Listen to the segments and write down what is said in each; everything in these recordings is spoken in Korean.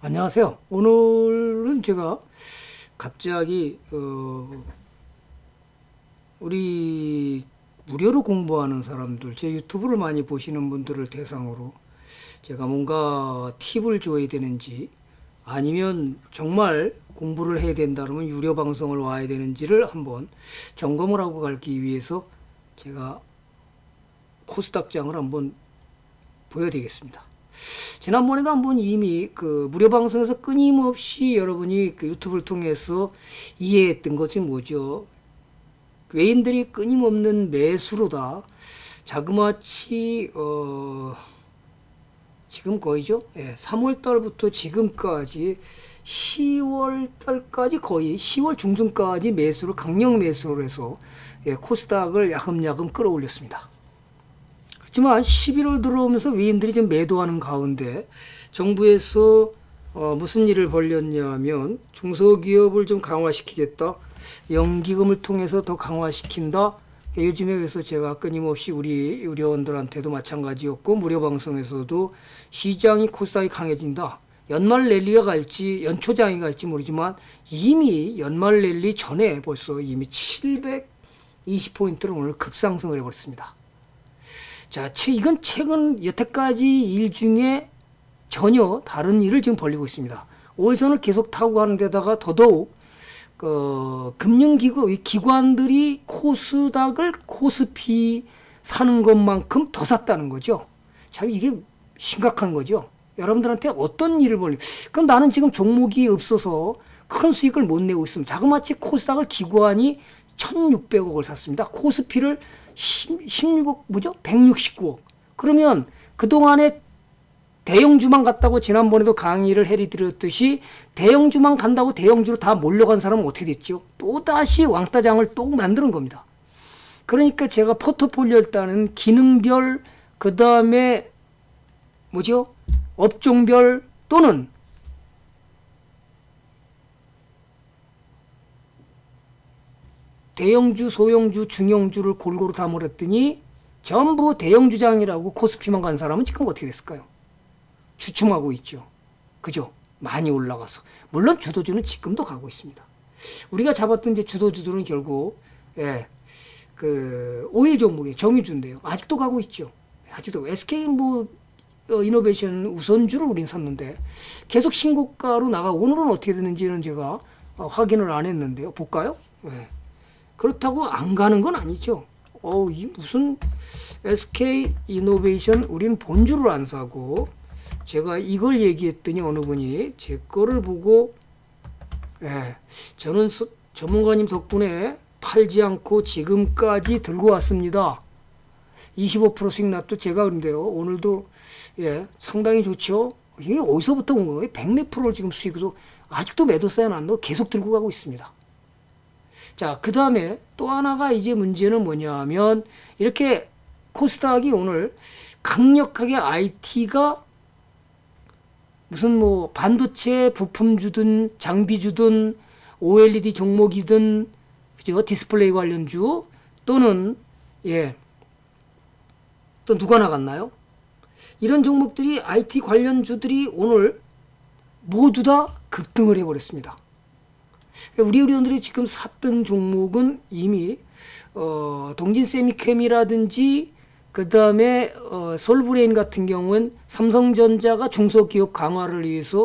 안녕하세요. 오늘은 제가 갑자기 우리 무료로 공부하는 사람들, 제 유튜브를 많이 보시는 분들을 대상으로 제가 뭔가 팁을 줘야 되는지, 아니면 정말 공부를 해야 된다 그러면 유료 방송을 와야 되는지를 한번 점검을 하고 가기 위해서 제가 코스닥장을 한번 보여드리겠습니다. 지난번에도 한번 이미 그 무료 방송에서 끊임없이 여러분이 그 유튜브를 통해서 이해했던 것이 뭐죠? 외인들이 끊임없는 매수로다 자그마치 지금 거의죠? 예, 3월 달부터 지금까지 10월 달까지 거의 10월 중순까지 매수를 강력 매수를 해서 코스닥을 야금야금 끌어올렸습니다. 그렇지만 11월 들어오면서 외인들이 좀 매도하는 가운데 정부에서 무슨 일을 벌였냐면 중소기업을 좀 강화시키겠다. 연기금을 통해서 더 강화시킨다. 요즘에 그래서 제가 끊임없이 우리 의료원들한테도 마찬가지였고 무료 방송에서도 시장이 코스닥이 강해진다. 연말 랠리가 갈지 연초장이 갈지 모르지만 이미 연말 랠리 전에 벌써 이미 720포인트를 오늘 급상승을 해버렸습니다. 자, 이건 최근 여태까지 일 중에 전혀 다른 일을 지금 벌이고 있습니다. 5일선을 계속 타고 가는 데다가 더더욱 금융기구 기관들이 코스닥을 코스피 사는 것만큼 더 샀다는 거죠. 참 이게 심각한 거죠. 여러분들한테 어떤 일을 벌리? 그럼 나는 지금 종목이 없어서 큰 수익을 못 내고 있습니다. 자그마치 코스닥을 기관이 1,600억을 샀습니다. 코스피를 16억 뭐죠? 169억. 그러면 그동안에 대형주만 갔다고 지난번에도 강의를 해드렸듯이 대형주만 간다고 대형주로 다 몰려간 사람은 어떻게 됐죠? 또다시 왕따장을 또 만드는 겁니다. 그러니까 제가 포트폴리오를 따는 기능별 그 다음에 뭐죠? 업종별 또는 대형주, 소형주, 중형주를 골고루 다 몰았더니 전부 대형주장이라고 코스피만 간 사람은 지금 어떻게 됐을까요? 주춤하고 있죠. 그죠? 많이 올라가서. 물론 주도주는 지금도 가고 있습니다. 우리가 잡았던 이제 주도주들은 결국 그 오일 종목의 정유주인데요. 아직도 가고 있죠. 아직도 SK 이노베이션 우선주를 우린 샀는데 계속 신고가로 나가고 오늘은 어떻게 되는지는 제가 확인을 안 했는데요. 볼까요? 네. 그렇다고 안 가는 건 아니죠. 이 무슨 SK 이노베이션 우리는 본주를 안 사고 제가 이걸 얘기했더니 어느 분이 제 거를 보고 저는 전문가님 덕분에 팔지 않고 지금까지 들고 왔습니다. 25% 수익 났도 제가 그런데요. 오늘도 상당히 좋죠. 이게 어디서부터 온 거예요? 100몇 프로를 지금 수익으로 아직도 매도 쌓여놨는데 계속 들고 가고 있습니다. 자, 그 다음에 또 하나가 이제 문제는 뭐냐 하면 이렇게 코스닥이 오늘 강력하게 IT가 무슨 반도체 부품주든 장비주든 OLED 종목이든 그죠? 디스플레이 관련주 또는 또 누가 나갔나요? 이런 종목들이 IT 관련주들이 오늘 모두 다 급등을 해버렸습니다. 우리 의료원들이 지금 샀던 종목은 이미 동진 세미캠이라든지 그 다음에 솔브레인 같은 경우는 삼성전자가 중소기업 강화를 위해서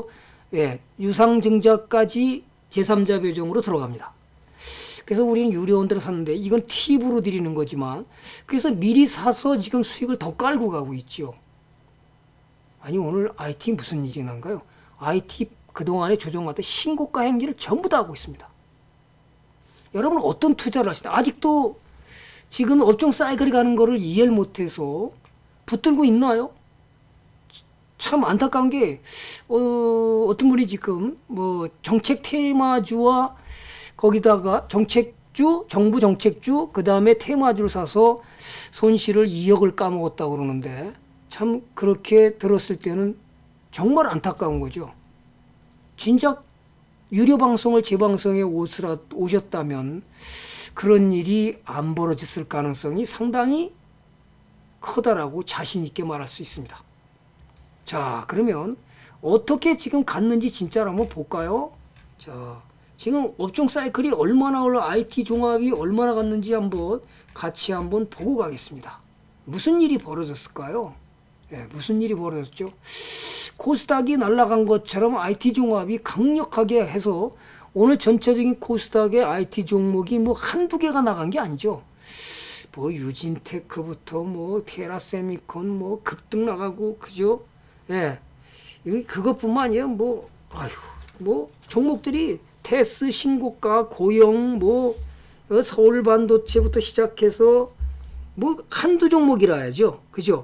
유상증자까지 제3자 배정으로 들어갑니다. 그래서 우리는 유료원들을 샀는데 이건 팁으로 드리는 거지만 그래서 미리 사서 지금 수익을 더 깔고 가고 있죠. 아니 오늘 IT 무슨 일이 난가요? IT 그동안에 조정받던 신고가 행진을 전부 다 하고 있습니다. 여러분 어떤 투자를 하시나? 아직도 지금 업종 사이클이 가는 거를 이해를 못해서 붙들고 있나요? 참 안타까운 게 어떤 분이 지금 정책 테마주와 거기다가 정책주, 정부 정책주, 그 다음에 테마주를 사서 손실을 2억을 까먹었다고 그러는데 참 그렇게 들었을 때는 정말 안타까운 거죠. 진작 유료 방송을 재방송에 오셨다면 그런 일이 안 벌어졌을 가능성이 상당히 크다라고 자신 있게 말할 수 있습니다. 자, 그러면 어떻게 지금 갔는지 진짜로 한번 볼까요? 자, 지금 업종 사이클이 얼마나 올라, IT 종합이 얼마나 갔는지 한번 같이 한번 보고 가겠습니다. 무슨 일이 벌어졌을까요? 무슨 일이 벌어졌죠? 코스닥이 날아간 것처럼 IT 종합이 강력하게 해서 오늘 전체적인 코스닥의 IT 종목이 뭐 한두 개가 나간 게 아니죠. 뭐 유진테크부터 뭐 테라세미콘 뭐 급등 나가고 그죠? 그것뿐만 아니에요. 뭐 종목들이 테스 신고가 고영 뭐 서울 반도체부터 시작해서 뭐 한두 종목이라 해야죠. 그죠?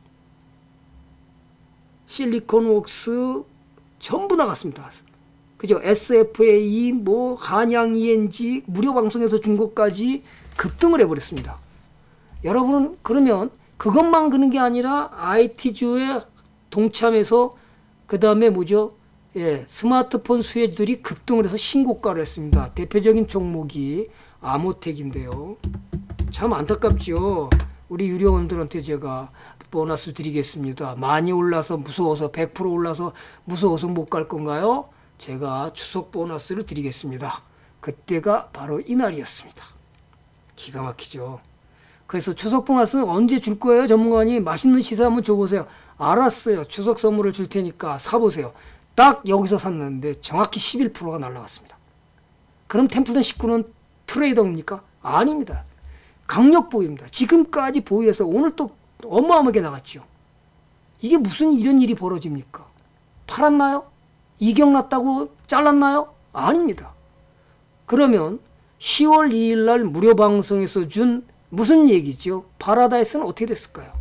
실리콘웍스 전부 나갔습니다. 그죠? SFA 뭐 한양 ENG 무료 방송에서 준 것까지 급등을 해버렸습니다. 여러분은 그러면 그것만 그런 게 아니라 IT주에 동참해서 그 다음에 뭐죠? 스마트폰 수혜주들이 급등을 해서 신고가를 했습니다. 대표적인 종목이 아모텍인데요. 참 안타깝죠. 우리 유료원들한테 제가 보너스 드리겠습니다. 많이 올라서 무서워서 100% 올라서 무서워서 못 갈 건가요? 제가 추석 보너스를 드리겠습니다. 그때가 바로 이날이었습니다. 기가 막히죠. 그래서 추석 보너스는 언제 줄 거예요? 전문가님 맛있는 시세 한번 줘보세요. 알았어요. 추석 선물을 줄 테니까 사보세요. 딱 여기서 샀는데 정확히 11%가 날라갔습니다. 그럼 템플턴 19는 트레이더입니까? 아닙니다. 강력 보유입니다. 지금까지 보유해서 오늘 또 어마어마하게 나갔죠. 이게 무슨 이런 일이 벌어집니까? 팔았나요? 이격 났다고 잘랐나요? 아닙니다. 그러면 10월 2일 날 무료 방송에서 준 무슨 얘기죠? 파라다이스는 어떻게 됐을까요?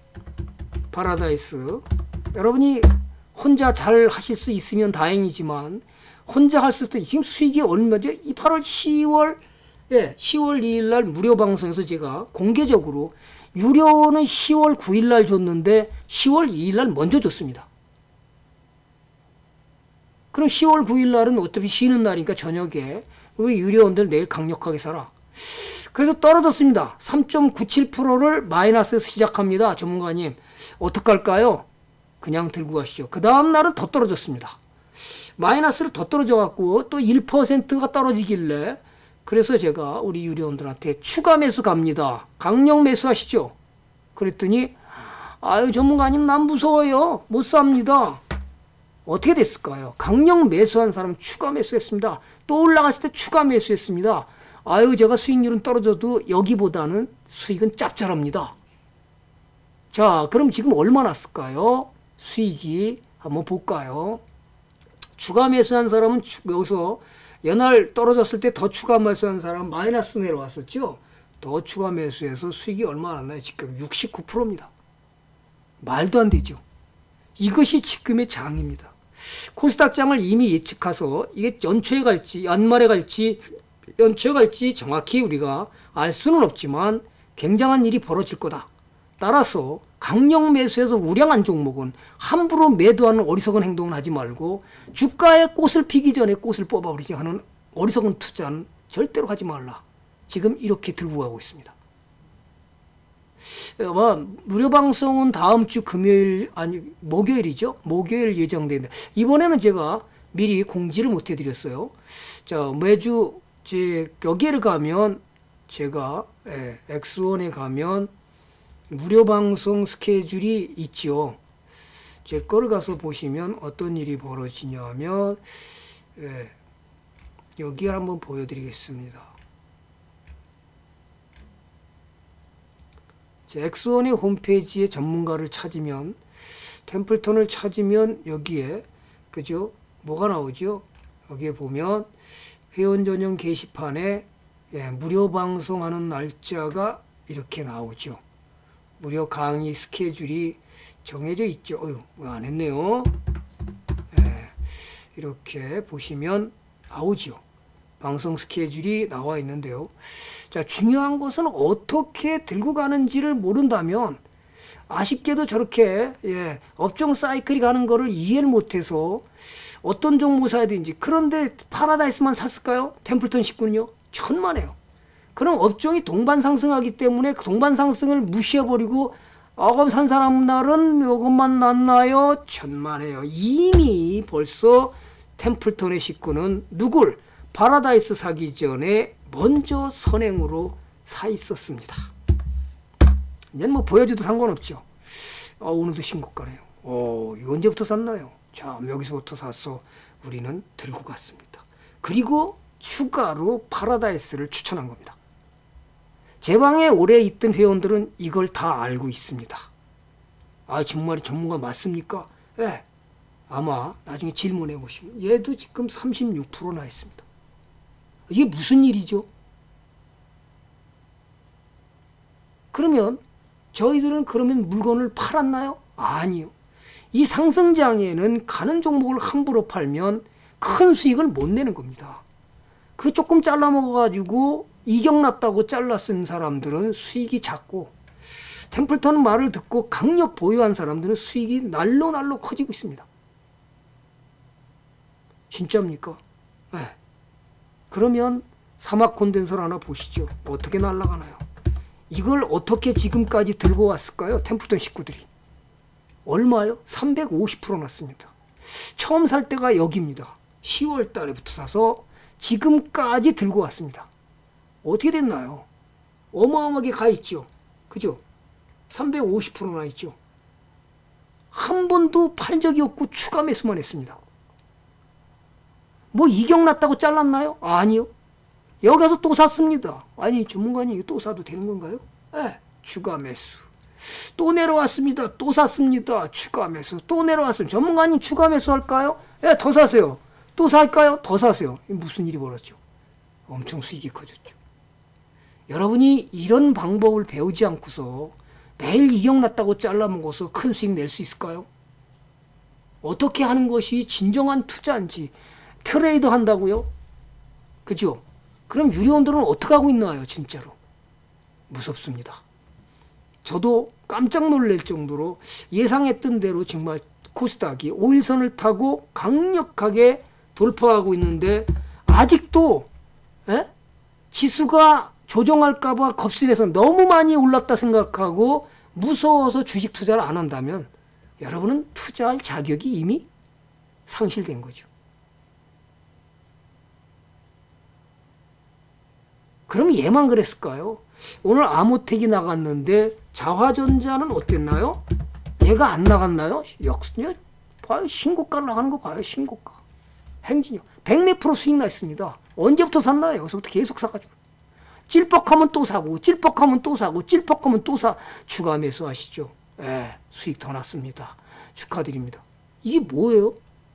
파라다이스 여러분이 혼자 잘 하실 수 있으면 다행이지만 혼자 할 수도 지금 수익이 얼마죠? 이 10월 2일 날 무료 방송에서 제가 공개적으로 유료는 10월 9일 날 줬는데 10월 2일 날 먼저 줬습니다. 그럼 10월 9일 날은 어차피 쉬는 날이니까 저녁에 우리 유료원들 내일 강력하게 사라. 그래서 떨어졌습니다. 3.97%를 마이너스에서 시작합니다. 전문가님 어떡할까요? 그냥 들고 가시죠. 그 다음 날은 더 떨어졌습니다. 마이너스를 더 떨어져 갖고 또 1%가 떨어지길래 그래서 제가 우리 유료원들한테 추가 매수 갑니다. 강력 매수하시죠. 그랬더니 아유 전문가님 난 무서워요. 못 삽니다. 어떻게 됐을까요? 강력 매수한 사람 추가 매수했습니다. 또 올라갔을 때 추가 매수했습니다. 아유 제가 수익률은 떨어져도 여기보다는 수익은 짭짤합니다. 자 그럼 지금 얼마 났을까요? 수익이 한번 볼까요? 추가 매수한 사람은 여기서 연할 떨어졌을 때 더 추가 매수한 사람 마이너스 내려왔었죠. 더 추가 매수해서 수익이 얼마 났나요? 지금 69%입니다. 말도 안 되죠. 이것이 지금의 장입니다. 코스닥장을 이미 예측해서 이게 연초에 갈지 연말에 갈지 연초에 갈지 정확히 우리가 알 수는 없지만 굉장한 일이 벌어질 거다. 따라서 강력 매수해서 우량한 종목은 함부로 매도하는 어리석은 행동을 하지 말고 주가에 꽃을 피기 전에 꽃을 뽑아버리게 하는 어리석은 투자는 절대로 하지 말라. 지금 이렇게 들고 가고 있습니다. 아마 무료 방송은 다음 주 금요일 아니 목요일이죠. 목요일 예정되는데 이번에는 제가 미리 공지를 못 해드렸어요. 자 매주 여기를 가면 제가 X1에 가면 무료 방송 스케줄이 있죠. 제 거를 가서 보시면 어떤 일이 벌어지냐면 여기 한번 보여드리겠습니다. 엑스원의 홈페이지에 전문가를 찾으면 템플턴을 찾으면 여기에 그죠? 뭐가 나오죠? 여기에 보면 회원 전용 게시판에 무료 방송하는 날짜가 이렇게 나오죠. 무료 강의 스케줄이 정해져 있죠. 어휴, 왜 안 했네요. 이렇게 보시면 나오죠. 방송 스케줄이 나와 있는데요. 자, 중요한 것은 어떻게 들고 가는지를 모른다면 아쉽게도 저렇게 업종 사이클이 가는 거를 이해를 못해서 어떤 종목 사야 되는지 그런데 파라다이스만 샀을까요? 템플턴 19는요? 천만에요. 그럼 업종이 동반 상승하기 때문에 그 동반 상승을 무시해버리고 그럼 산 사람 날은 이것만 났나요? 천만에요. 이미 벌써 템플턴의 식구는 누굴? 파라다이스 사기 전에 먼저 선행으로 사 있었습니다. 이제는 뭐 보여줘도 상관없죠. 오늘도 신고가네요. 이거 언제부터 샀나요? 자, 여기서부터 사서 우리는 들고 갔습니다. 그리고 추가로 파라다이스를 추천한 겁니다. 제 방에 오래 있던 회원들은 이걸 다 알고 있습니다. 정말 전문가 맞습니까? 네. 아마 나중에 질문해 보시면 얘도 지금 36%나 있습니다. 이게 무슨 일이죠? 그러면 저희들은 그러면 물건을 팔았나요? 아니요. 이 상승장에는 가는 종목을 함부로 팔면 큰 수익을 못 내는 겁니다. 그 조금 잘라 먹어가지고 이격났다고 잘라 쓴 사람들은 수익이 작고, 템플턴 말을 듣고 강력 보유한 사람들은 수익이 날로 커지고 있습니다. 진짜입니까? 네. 그러면 사막 콘덴서를 하나 보시죠. 어떻게 날아가나요? 이걸 어떻게 지금까지 들고 왔을까요? 템플턴 식구들이. 얼마요? 350% 났습니다. 처음 살 때가 여기입니다. 10월 달에부터 사서 지금까지 들고 왔습니다. 어떻게 됐나요? 어마어마하게 가 있죠. 그죠? 350%나 있죠. 한 번도 팔 적이 없고 추가 매수만 했습니다. 뭐 이격났다고 잘랐나요? 아니요. 여기 가서 또 샀습니다. 아니 전문가님 또 사도 되는 건가요? 네. 추가 매수. 또 내려왔습니다. 또 샀습니다. 추가 매수. 또 내려왔습니다. 전문가님 추가 매수 할까요? 네, 더 사세요. 또 살까요? 더 사세요. 무슨 일이 벌어졌죠? 엄청 수익이 커졌죠. 여러분이 이런 방법을 배우지 않고서 매일 이격났다고 잘라먹어서 큰 수익 낼 수 있을까요? 어떻게 하는 것이 진정한 투자인지. 트레이드 한다고요? 그죠? 그럼 유료원들은 어떻게 하고 있나요? 진짜로 무섭습니다. 저도 깜짝 놀랄 정도로 예상했던 대로 정말 코스닥이 5일선을 타고 강력하게 돌파하고 있는데, 아직도 지수가 조정할까봐 겁신해서 너무 많이 올랐다 생각하고 무서워서 주식 투자를 안 한다면 여러분은 투자할 자격이 이미 상실된 거죠. 그럼 얘만 그랬을까요? 오늘 아모텍이 나갔는데 자화전자는 어땠나요? 얘가 안 나갔나요? 역시요. 봐요. 신고가 나가는 거 봐요. 신고가. 행진이요. 100몇 프로 수익 났습니다. 언제부터 샀나요? 여기서부터 계속 사가지고. 찔뻑하면 또 사고, 찔뻑하면 또 사고, 찔뻑하면 또 사. 추가 매수하시죠. 수익 더 났습니다. 축하드립니다. 이게 뭐예요?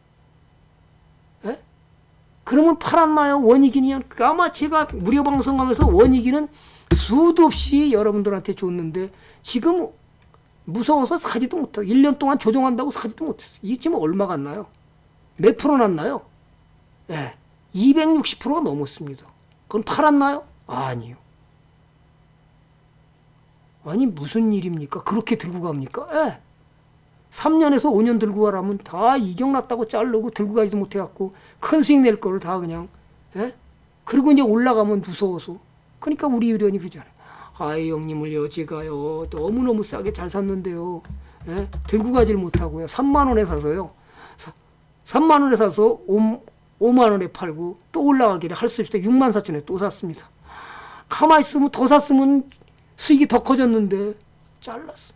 그러면 팔았나요? 원익이냐? 아마 제가 무료 방송하면서 원익이는 수도 없이 여러분들한테 줬는데 지금 무서워서 사지도 못하고 1년 동안 조정한다고 사지도 못했어요. 이게 지금 얼마 갔나요? 몇 프로 났나요? 260%가 넘었습니다. 그건 팔았나요? 아니요. 아니 무슨 일입니까? 그렇게 들고 갑니까? 3년에서 5년 들고 가라면 다 이격났다고 자르고 들고 가지도 못해갖고 큰 수익 낼 거를 다 그냥 그리고 이제 올라가면 무서워서. 그러니까 우리 유련이 그러잖아요. 형님을요 제가요 너무너무 싸게 잘 샀는데요 들고 가지를 못하고요 3만원에 사서요 3만원에 사서 5만원에 팔고 또 올라가기를 할 수 없을 때 6만 4천에 또 샀습니다. 가만히 있으면 더 샀으면 수익이 더 커졌는데 잘랐어.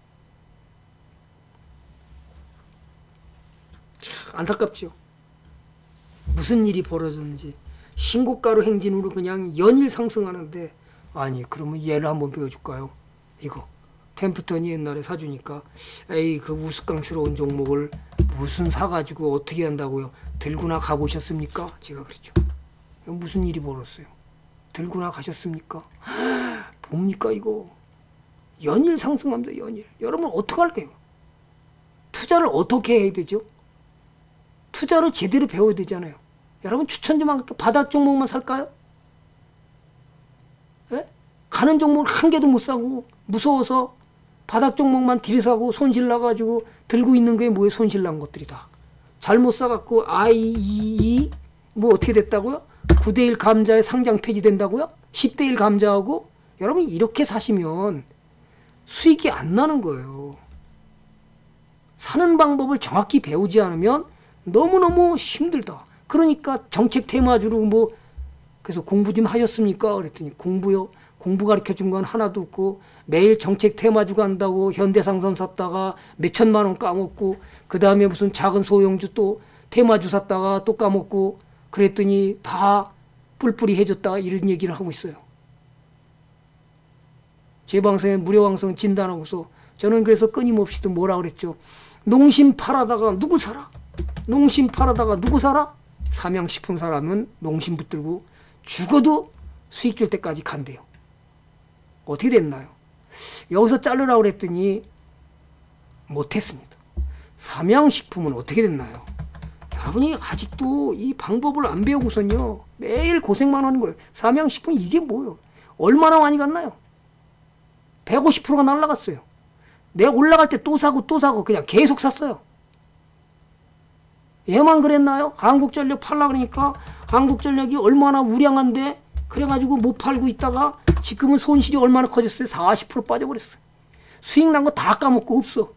안타깝죠. 무슨 일이 벌어졌는지. 신고가로 행진으로 그냥 연일 상승하는데, 아니 그러면 얘를 한번 배워줄까요? 이거 템플턴이 옛날에 사주니까 그 우스꽝스러운 종목을 무슨 사가지고 어떻게 한다고요? 들고나 가보셨습니까? 제가 그랬죠. 무슨 일이 벌었어요? 들고나 가셨습니까? 뭡니까 이거? 연일 상승합니다. 연일. 여러분 어떡할게요? 투자를 어떻게 해야 되죠? 투자를 제대로 배워야 되잖아요. 여러분 추천 좀 할게요. 바닥 종목만 살까요? 가는 종목을 한 개도 못 사고 무서워서 바닥 종목만 들이사고 손실 나가지고 들고 있는 게 뭐예요? 손실 난 것들이다. 잘못 사갖고 IEE 뭐 어떻게 됐다고요? 9대1 감자에 상장 폐지된다고요? 10대1 감자하고 여러분 이렇게 사시면 수익이 안 나는 거예요. 사는 방법을 정확히 배우지 않으면 너무너무 힘들다. 그러니까 정책 테마주로 뭐 그래서 공부 좀 하셨습니까? 그랬더니 공부요. 공부 가르쳐 준 건 하나도 없고 매일 정책 테마주 간다고 현대상선 샀다가 몇천만 원 까먹고 그 다음에 무슨 작은 소형주 또 테마주 샀다가 또 까먹고 그랬더니 다 뿔뿔이 해줬다 이런 얘기를 하고 있어요. 제 방송에 무료방송 진단하고서 저는 그래서 끊임없이 또 뭐라 그랬죠. 농심 팔아다가 누구 사라? 농심 팔아다가 누구 사라? 삼양식품 사람은 농심 붙들고 죽어도 수익 줄 때까지 간대요. 어떻게 됐나요? 여기서 자르라고 그랬더니 못했습니다. 삼양식품은 어떻게 됐나요? 여러분이 아직도 이 방법을 안 배우고선요 매일 고생만 하는 거예요. 삼양식품 이게 뭐예요? 얼마나 많이 갔나요? 150%가 날라갔어요. 내가 올라갈 때 또 사고 또 사고 그냥 계속 샀어요. 얘만 그랬나요? 한국전력 팔라 그러니까 한국전력이 얼마나 우량한데 그래가지고 못 팔고 있다가 지금은 손실이 얼마나 커졌어요? 40% 빠져버렸어요. 수익 난 거 다 까먹고 없어.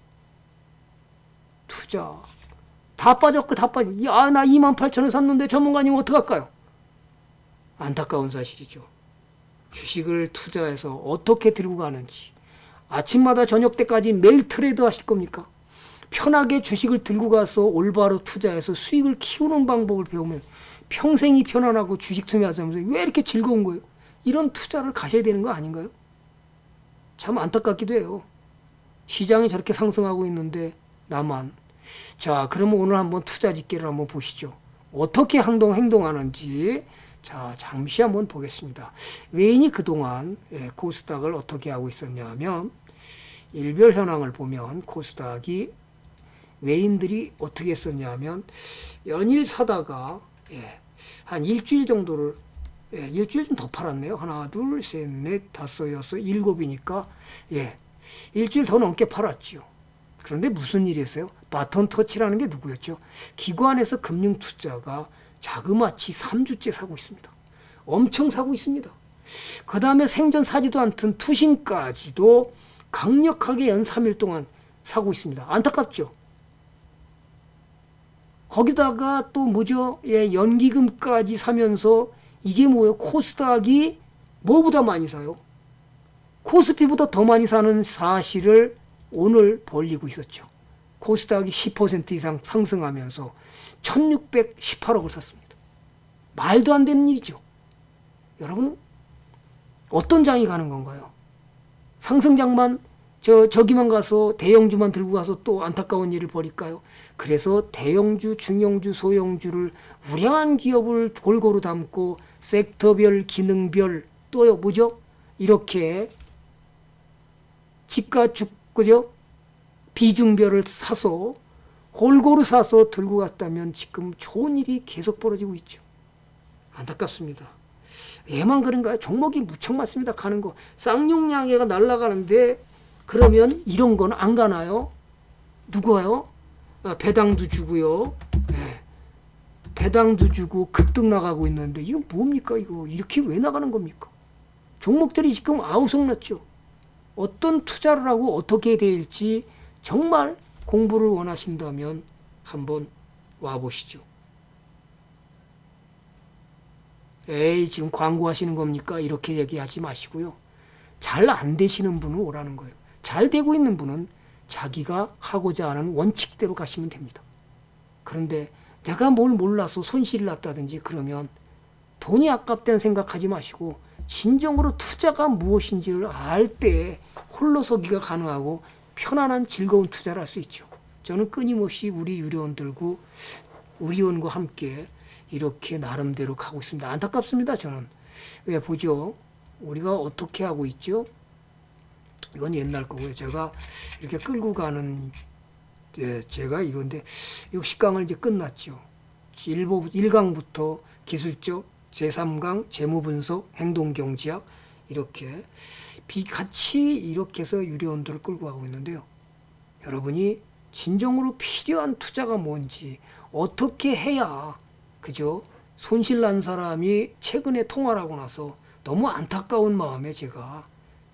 투자 다 빠졌고 다 빠져. 야, 나 28,000원 샀는데 전문가님 어떡할까요? 안타까운 사실이죠. 주식을 투자해서 어떻게 들고 가는지 아침마다 저녁 때까지 매일 트레이드 하실 겁니까? 편하게 주식을 들고 가서 올바로 투자해서 수익을 키우는 방법을 배우면 평생이 편안하고 주식 투자하면서 왜 이렇게 즐거운 거예요? 이런 투자를 가셔야 되는 거 아닌가요? 참 안타깝기도 해요. 시장이 저렇게 상승하고 있는데 나만. 자, 그러면 오늘 한번 투자 집계를 한번 보시죠. 어떻게 행동하는지 자, 잠시 한번 보겠습니다. 외인이 그동안 코스닥을 어떻게 하고 있었냐 하면 일별 현황을 보면 코스닥이 외인들이 어떻게 했었냐 하면 연일 사다가 한 일주일 정도를 일주일 좀 더 팔았네요. 하나, 둘, 셋, 넷, 다섯, 여섯, 일곱이니까 일주일 더 넘게 팔았죠. 그런데 무슨 일이었어요? 바톤 터치라는 게 누구였죠? 기관에서 금융투자가 자그마치 3주째 사고 있습니다. 엄청 사고 있습니다. 그 다음에 생전 사지도 않던 투신까지도 강력하게 연 3일 동안 사고 있습니다. 안타깝죠? 거기다가 또 뭐죠? 연기금까지 사면서 이게 뭐예요? 코스닥이 뭐보다 많이 사요? 코스피보다 더 많이 사는 사실을 오늘 벌리고 있었죠. 코스닥이 10% 이상 상승하면서 1618억을 샀습니다. 말도 안 되는 일이죠. 여러분 어떤 장이 가는 건가요? 상승장만 저기만 가서 대형주만 들고 가서 또 안타까운 일을 벌일까요? 그래서 대형주, 중형주, 소형주를 우량한 기업을 골고루 담고 섹터별, 기능별 또 뭐죠? 이렇게 집가축 그죠? 비중별을 사서 골고루 사서 들고 갔다면 지금 좋은 일이 계속 벌어지고 있죠. 안타깝습니다. 얘만 그런가요? 종목이 무척 많습니다. 가는 거. 쌍용양해가 날아가는데 그러면 이런 건 안 가나요? 누구요? 배당도 주고요. 배당도 주고 급등 나가고 있는데 이건 뭡니까? 이거 이렇게 왜 나가는 겁니까? 종목들이 지금 아우성났죠. 어떤 투자를 하고 어떻게 될지 정말 공부를 원하신다면 한번 와보시죠. 에이 지금 광고하시는 겁니까? 이렇게 얘기하지 마시고요. 잘 안 되시는 분은 오라는 거예요. 잘 되고 있는 분은 자기가 하고자 하는 원칙대로 가시면 됩니다. 그런데 내가 뭘 몰라서 손실이 났다든지 그러면 돈이 아깝다는 생각하지 마시고 진정으로 투자가 무엇인지를 알 때 홀로서기가 가능하고 편안한 즐거운 투자를 할 수 있죠. 저는 끊임없이 우리 유료원과 함께 이렇게 나름대로 가고 있습니다. 안타깝습니다. 저는. 왜 보죠? 우리가 어떻게 하고 있죠? 이건 옛날 거고요. 제가 이렇게 끌고 가는 제가 이건데 60강을 이제 끝났죠. 1강부터 기술적, 제3강, 재무분석, 행동경제학 이렇게 같이 이렇게 해서 유료원들을 끌고 가고 있는데요. 여러분이 진정으로 필요한 투자가 뭔지 어떻게 해야 그죠? 손실 난 사람이 최근에 통화를 하고 나서 너무 안타까운 마음에 제가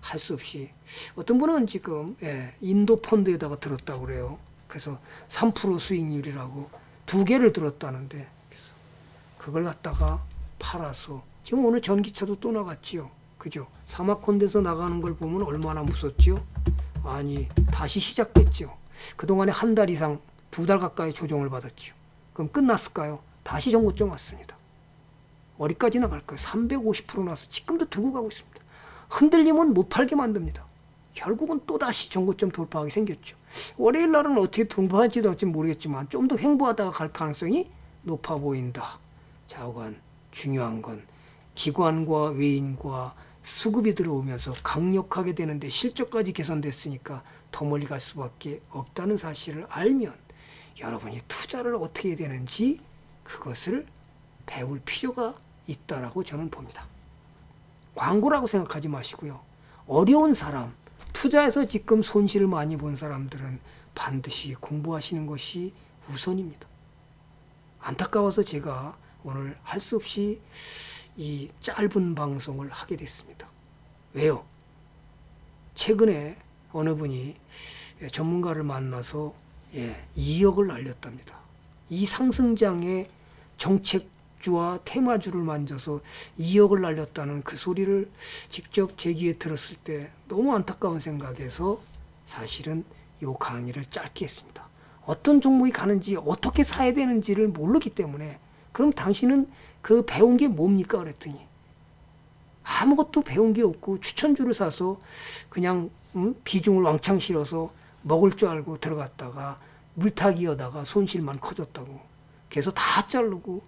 할 수 없이 어떤 분은 지금 인도 펀드에다가 들었다고 그래요. 그래서 3% 수익률이라고 2개를 들었다는데 그걸 갖다가 팔아서 지금 오늘 전기차도 또 나갔지요. 그죠? 사막콘대에서 나가는 걸 보면 얼마나 무섭지요? 아니 다시 시작됐죠. 그동안에 한 달 이상 2달 가까이 조정을 받았죠. 그럼 끝났을까요? 다시 전고점 왔습니다. 어디까지 나갈까요? 350% 나서 지금도 들고 가고 있습니다. 흔들리면 못 팔게 만듭니다. 결국은 또다시 전고점 돌파하게 생겼죠. 월요일 날은 어떻게 돌파할지도 모르겠지만 좀 더 횡보하다가 갈 가능성이 높아 보인다. 좌우간 중요한 건 기관과 외인과 수급이 들어오면서 강력하게 되는데 실적까지 개선됐으니까 더 멀리 갈 수밖에 없다는 사실을 알면 여러분이 투자를 어떻게 해야 되는지 그것을 배울 필요가 있다라고 저는 봅니다. 광고라고 생각하지 마시고요. 어려운 사람, 투자에서 지금 손실을 많이 본 사람들은 반드시 공부하시는 것이 우선입니다. 안타까워서 제가 오늘 할 수 없이 이 짧은 방송을 하게 됐습니다. 왜요? 최근에 어느 분이 전문가를 만나서 2억을 날렸답니다. 이 상승장의 정책주와 테마주를 만져서 2억을 날렸다는 그 소리를 직접 제 귀에 들었을 때 너무 안타까운 생각에서 사실은 이 강의를 짧게 했습니다. 어떤 종목이 가는지 어떻게 사야 되는지를 모르기 때문에 그럼 당신은 그 배운 게 뭡니까? 그랬더니 아무것도 배운 게 없고 추천주를 사서 그냥 비중을 왕창 실어서 먹을 줄 알고 들어갔다가 물타기하다가 손실만 커졌다고. 그래서 다 자르고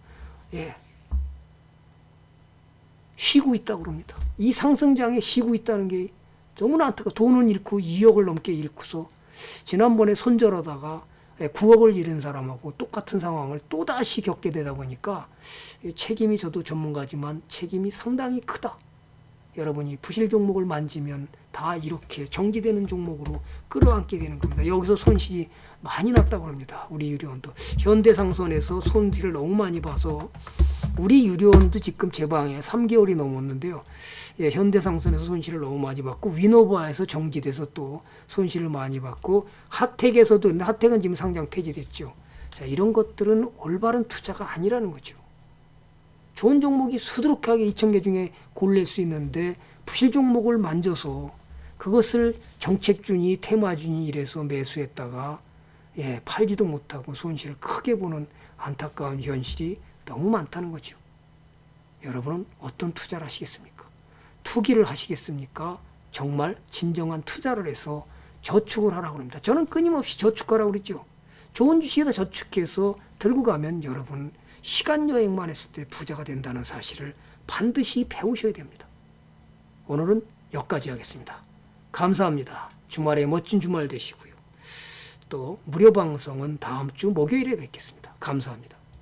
쉬고 있다고 그럽니다. 이 상승장에 쉬고 있다는 게 너무나 안타까워. 돈은 잃고 2억을 넘게 잃고서 지난번에 손절하다가 9억을 잃은 사람하고 똑같은 상황을 또다시 겪게 되다 보니까 책임이, 저도 전문가지만 책임이 상당히 크다. 여러분이 부실 종목을 만지면 다 이렇게 정지되는 종목으로 끌어안게 되는 겁니다. 여기서 손실이 많이 났다고 합니다. 우리 유료원도. 현대상선에서 손실을 너무 많이 봐서 우리 유료원도 지금 제 방에 3개월이 넘었는데요. 현대상선에서 손실을 너무 많이 받고 위노바에서 정지돼서 또 손실을 많이 받고 하택에서도, 하택은 지금 상장 폐지됐죠. 자, 이런 것들은 올바른 투자가 아니라는 거죠. 좋은 종목이 수두룩하게 2,000개 중에 고를 수 있는데 부실 종목을 만져서 그것을 정책주니 테마주니 이래서 매수했다가 팔지도 못하고 손실을 크게 보는 안타까운 현실이 너무 많다는 거죠. 여러분은 어떤 투자를 하시겠습니까? 투기를 하시겠습니까? 정말 진정한 투자를 해서 저축을 하라고 합니다. 저는 끊임없이 저축하라고 그러죠. 좋은 주식에다 저축해서 들고 가면 여러분 시간 여행만 했을 때 부자가 된다는 사실을 반드시 배우셔야 됩니다. 오늘은 여기까지 하겠습니다. 감사합니다. 주말에 멋진 주말 되시고요. 또 무료 방송은 다음 주 목요일에 뵙겠습니다. 감사합니다.